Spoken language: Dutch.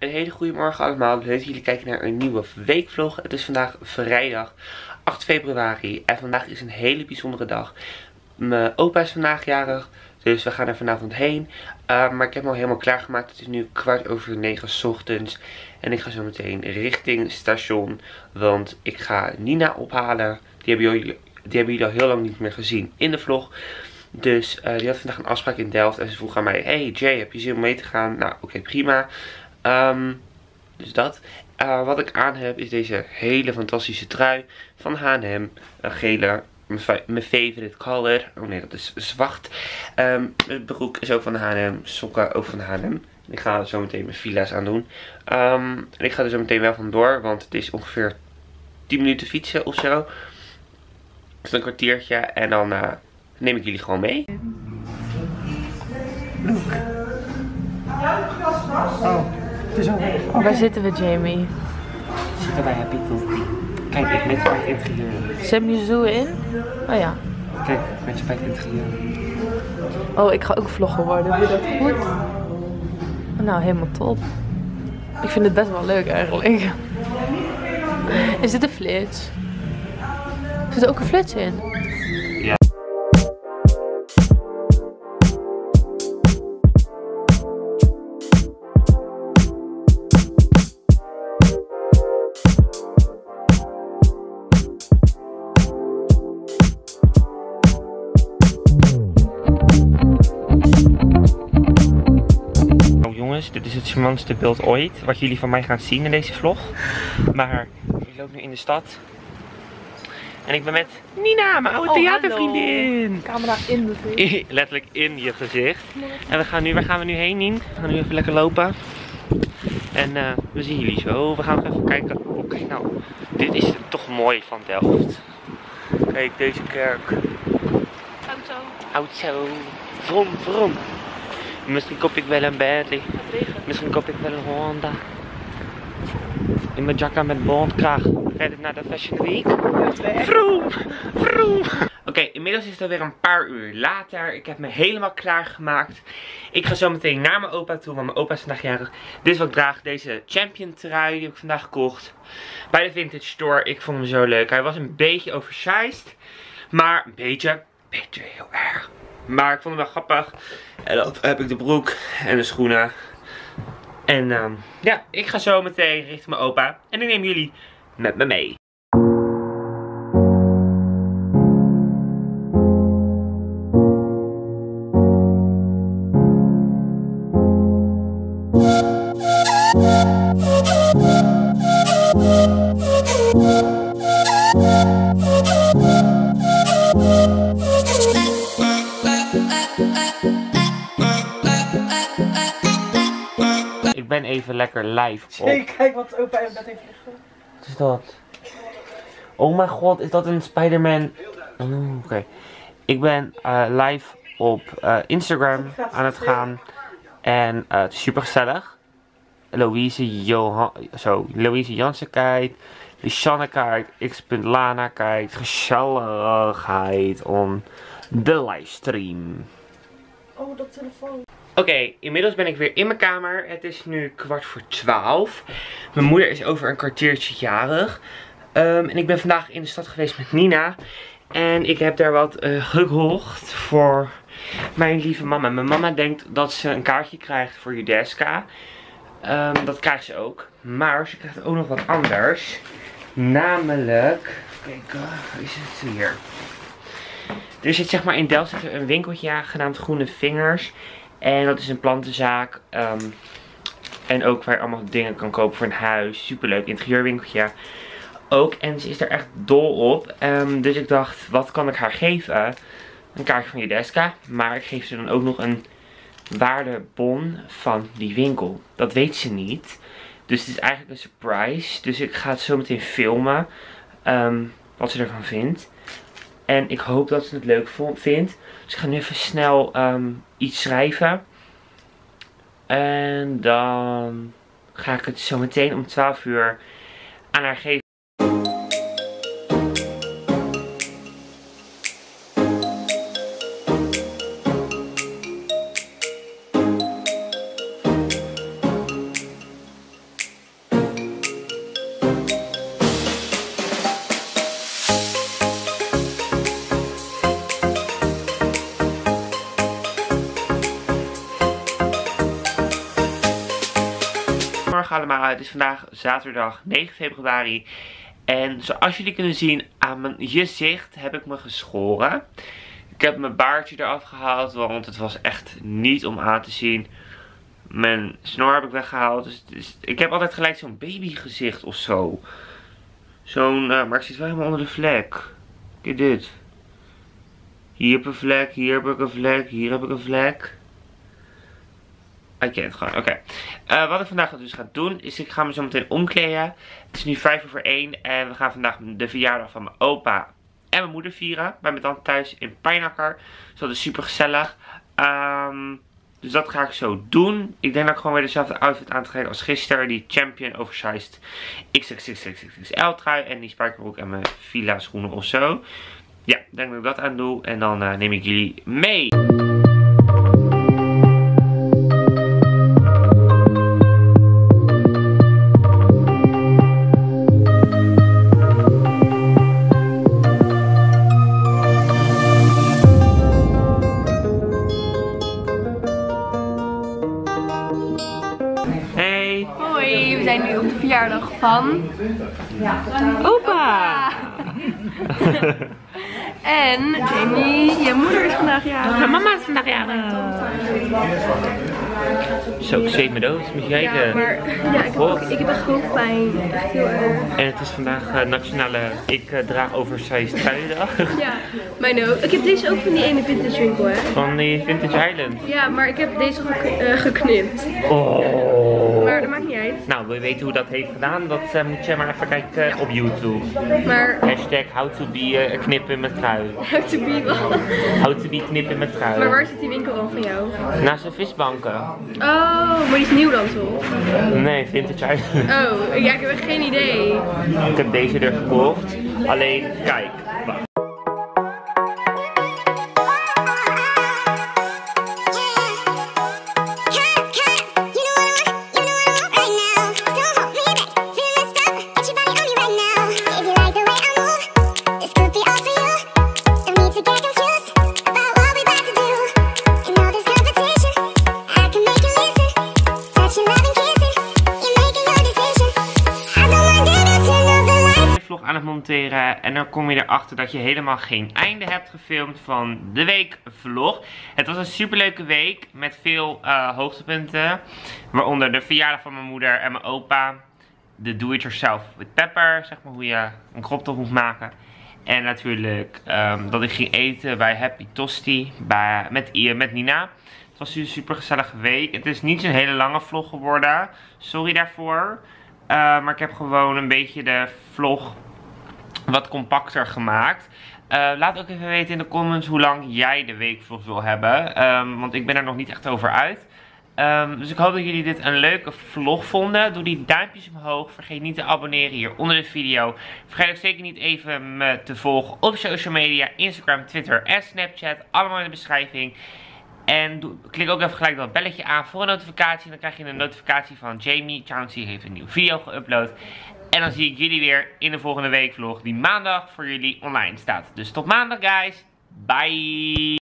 Een hele goede morgen allemaal. Leuk dat jullie kijken naar een nieuwe weekvlog. Het is vandaag vrijdag 8 februari en vandaag is een hele bijzondere dag. Mijn opa is vandaag jarig, dus we gaan er vanavond heen. Maar ik heb me al helemaal klaargemaakt. Het is nu 8:15 's ochtends en ik ga zo meteen richting station. Want ik ga Nina ophalen. Die hebben jullie al heel lang niet meer gezien in de vlog. Dus die had vandaag een afspraak in Delft en ze vroeg aan mij: hey Jay, heb je zin om mee te gaan? Nou, oké, prima. Dus dat. Wat ik aan heb is deze hele fantastische trui van H&M. Een gele, mijn favorite color. Oh nee, dat is zwart. Het broek is ook van H&M. Sokken ook van H&M. Ik ga zo meteen mijn fila's aan doen. En ik ga er zo meteen wel vandoor, want het is ongeveer 10 minuten fietsen of zo. Dus een kwartiertje en dan neem ik jullie gewoon mee. Look. Oh, het is al weg. Okay. Waar zitten we, Jamie? Zitten wij Happy Toasty. Kijk, ik met bij het interieur. Zet je zo in? Oh ja. Kijk, met je bij het interieur. Oh, ik ga ook vlogger worden. Vind je dat goed? Nou, helemaal top. Ik vind het best wel leuk eigenlijk. Is dit een flits? Zit er ook een flits in? Ja. Dit is het charmantste beeld ooit, wat jullie van mij gaan zien in deze vlog. Maar ik loop nu in de stad. En ik ben met Nina, mijn oude theatervriendin. Camera in de gezicht. Letterlijk in je gezicht. En waar gaan we nu heen, Nien? We gaan nu even lekker lopen. En we zien jullie zo. We gaan nog even kijken. Oké, nou, dit is toch mooi van Delft. Kijk, deze kerk. Auto. Auto. Vroom, vroom. Misschien koop ik wel een Bentley. Misschien koop ik wel een Honda. In mijn jacka met bondkraag. Red ik naar de Fashion Week. Vroom, vroom. Oké, inmiddels is het alweer een paar uur later. Ik heb me helemaal klaargemaakt. Ik ga zo meteen naar mijn opa toe, want mijn opa is vandaag jarig. Dit is wat ik draag, deze Champion trui, die heb ik vandaag gekocht. Bij de Vintage Store. Ik vond hem zo leuk. Hij was een beetje oversized. Maar een beetje heel erg. Maar ik vond hem wel grappig. En dan heb ik de broek en de schoenen. En ja, ik ga zo meteen richting mijn opa. En ik neem jullie met me mee. Ik ben even lekker live op. Kijk wat opa in bed heeft liggen. Wat is dat? Oh mijn god, is dat een Spider-Man? Oh, oké. Ik ben live op Instagram aan het gaan. En het is super gezellig. Louise Jansen kijkt. Lisanne kijkt. X.Lana kijkt. Gezelligheid on de livestream. Oh, dat telefoon. Oké, inmiddels ben ik weer in mijn kamer. Het is nu 11:15. Mijn moeder is over een kwartiertje jarig. En ik ben vandaag in de stad geweest met Nina. En ik heb daar wat gekocht voor mijn lieve mama. Mijn mama denkt dat ze een kaartje krijgt voor Judeska. Dat krijgt ze ook. Maar ze krijgt ook nog wat anders. Namelijk... Kijk, is het hier? Er zit zeg maar in Delft zit er een winkeltje genaamd Groene Vingers. En dat is een plantenzaak. En ook waar je allemaal dingen kan kopen voor een huis. Superleuk interieurwinkeltje. Ook. En ze is er echt dol op. Dus ik dacht, wat kan ik haar geven? Een kaartje van Judeska. Maar ik geef ze dan ook nog een waardebon van die winkel. Dat weet ze niet. Dus het is eigenlijk een surprise. Dus ik ga het zo meteen filmen. Wat ze ervan vindt. En ik hoop dat ze het leuk vindt. Dus ik ga nu even snel iets schrijven. En dan ga ik het zo meteen om 12 uur aan haar geven. Goedemorgen allemaal, het is vandaag zaterdag 9 februari. En zoals jullie kunnen zien aan mijn gezicht heb ik me geschoren. Ik heb mijn baardje eraf gehaald, want het was echt niet om aan te zien. Mijn snor heb ik weggehaald. Dus ik heb altijd gelijk zo'n babygezicht of zo. Maar ik zit wel helemaal onder de vlek. Kijk dit. Hier heb ik een vlek, hier heb ik een vlek, hier heb ik een vlek. Ik ken het gewoon, oké. Wat ik vandaag dus ga doen, is ik ga me zo meteen omkleden. Het is nu 1:05 en we gaan vandaag de verjaardag van mijn opa en mijn moeder vieren. Bij mijn tante thuis in Pijnakker. Dus dat is super gezellig. Dus dat ga ik zo doen. Ik denk dat ik gewoon weer dezelfde outfit aan te trekken als gisteren. Die Champion Oversized XXXXL trui en die spijkerbroek en mijn Fila schoenen of zo. Ja, ik denk dat ik dat aan doe en dan neem ik jullie mee. Hoi, we zijn nu op de verjaardag van opa! En Jamie, je moeder is vandaag jarig. Mijn mama is vandaag jarig. Zo, ik zweet me dood. Moet je kijken. Ja, maar ik heb echt hoofdpijn. Echt heel erg. En het is vandaag nationale ik draag oversized truiendag. Ja, mijn ook. Ik heb deze ook van die ene vintage winkel, hè? Van die Vintage Island. Ja, maar ik heb deze geknipt. Oh. Maar dat maakt niet uit. Nou, wil je weten hoe dat heeft gedaan? Dat moet je maar even kijken op YouTube. Maar Hashtag how to be knippen met trui. how to be wel. How to be knippen met trui. Maar waar zit die winkel dan van jou? Naast de visbanken. Oh, maar die is nieuw dan toch? Nee, Vintage Island. Oh, ja, ik heb echt geen idee. Ik heb deze er gekocht. Alleen, kijk. Wacht. Aan het monteren en dan kom je erachter dat je helemaal geen einde hebt gefilmd van de weekvlog. Het was een superleuke week met veel hoogtepunten, waaronder de verjaardag van mijn moeder en mijn opa, de do-it-yourself with pepper, zeg maar hoe je een crop top moet maken, en natuurlijk dat ik ging eten bij Happy Tosti met Nina. Het was een super gezellige week. Het is niet zo'n hele lange vlog geworden, sorry daarvoor, maar ik heb gewoon een beetje de vlog wat compacter gemaakt. Laat ook even weten in de comments hoe lang jij de weekvlog wil hebben. Want ik ben er nog niet echt over uit. Dus ik hoop dat jullie dit een leuke vlog vonden. Doe die duimpjes omhoog. Vergeet niet te abonneren hier onder de video. Vergeet ook zeker niet even me te volgen op social media. Instagram, Twitter en Snapchat. Allemaal in de beschrijving. En klik ook even gelijk dat belletje aan voor een notificatie. Dan krijg je een notificatie van Jamie Chauncey heeft een nieuwe video geüpload. En dan zie ik jullie weer in de volgende weekvlog die maandag voor jullie online staat. Dus tot maandag guys. Bye.